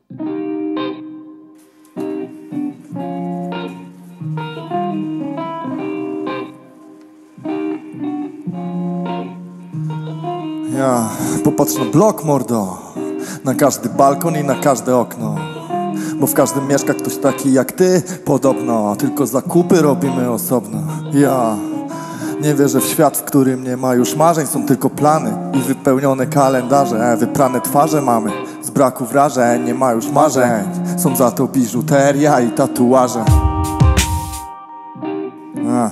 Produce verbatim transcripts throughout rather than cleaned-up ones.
Ja, popatrz na blok, mordo. Na każdy balkon i na każde okno. Bo w każdym mieszka ktoś taki jak ty, podobno. Tylko zakupy robimy osobno. Ja nie wierzę w świat, w którym nie ma już marzeń. Są tylko plany i wypełnione kalendarze. Wyprane twarze mamy z braku wrażeń. Nie ma już marzeń. Są za to biżuteria i tatuaże. A.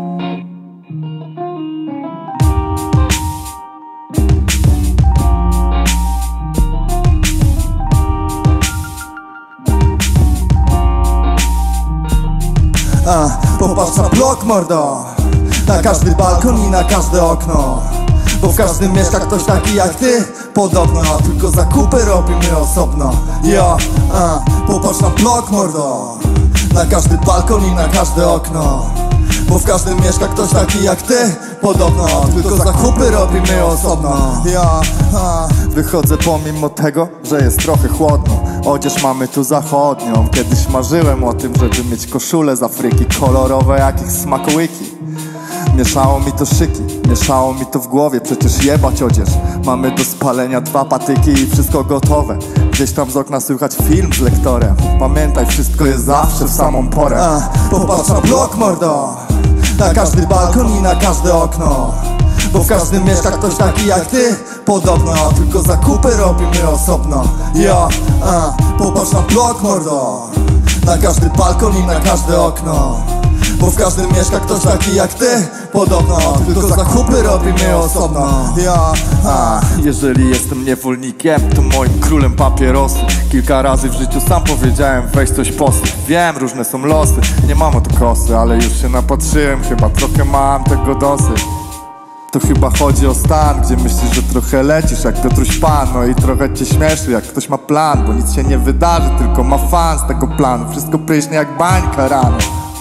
A, popatrz na blok, mordo. Na każdy balkon i na każde okno. Bo w każdym mieszka ktoś taki jak ty, podobno. Tylko zakupy robimy osobno. Ja, a, popatrz na blok, mordo. Na każdy balkon i na każde okno. Bo w każdym mieszka ktoś taki jak ty, podobno. Tylko zakupy robimy osobno. Ja, a, wychodzę pomimo tego, że jest trochę chłodno. Odzież mamy tu zachodnią. Kiedyś marzyłem o tym, żeby mieć koszule z Afryki, kolorowe jak ich smakołyki. Mieszało mi to szyki, mieszało mi to w głowie. Przecież jebać odzież. Mamy do spalenia dwa patyki i wszystko gotowe. Gdzieś tam z okna słychać film z lektorem. Pamiętaj, wszystko jest zawsze w samą porę. A, popatrz na blok, mordo. Na każdy balkon i na każde okno. Bo w każdym mieszka ktoś taki jak ty, podobno. Tylko zakupy robimy osobno. Ja, a, popatrz na blok, mordo. Na każdy balkon i na każde okno. Bo w każdym mieszka ktoś taki jak ty, podobno. Tylko zakupy robimy osobno. Ja, a, jeżeli jestem niewolnikiem, to moim królem papierosu. Kilka razy w życiu sam powiedziałem, weź coś posyp. Wiem, różne są losy, nie mam o to kosy, ale już się napatrzyłem, chyba trochę mam tego dosyć. To chyba chodzi o stan, gdzie myślisz, że trochę lecisz jak Piotruś Pan. No i trochę cię śmieszy, jak ktoś ma plan, bo nic się nie wydarzy, tylko ma fan z tego planu. Wszystko pryśnie jak bańka rano.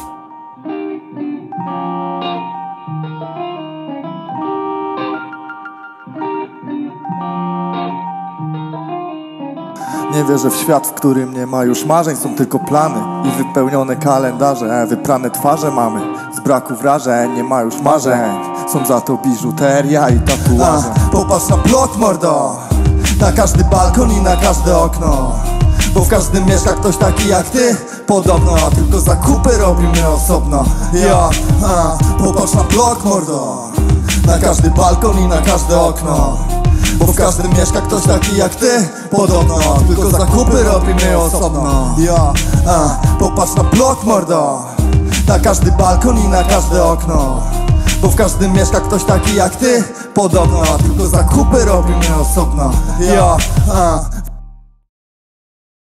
Nie wierzę w świat, w którym nie ma już marzeń. Są tylko plany i wypełnione kalendarze. Wyprane twarze mamy z braku wrażeń. Nie ma już marzeń. Są za to biżuteria i tatuaże. A, popatrz na blok, mordo. Na każdy balkon i na każde okno. Bo w każdym mieszka ktoś taki jak ty, podobno. Tylko zakupy robimy osobno. Ja, a, popatrz na blok, mordo. Na każdy balkon i na każde okno. Bo w każdym mieszka ktoś taki jak ty, podobno. Tylko zakupy robimy osobno. Ja, a, popatrz na blok, mordo. Na każdy balkon i na każde okno. Bo w każdym mieszka ktoś taki jak ty, podobno. Tylko zakupy robimy osobno. Ja, a.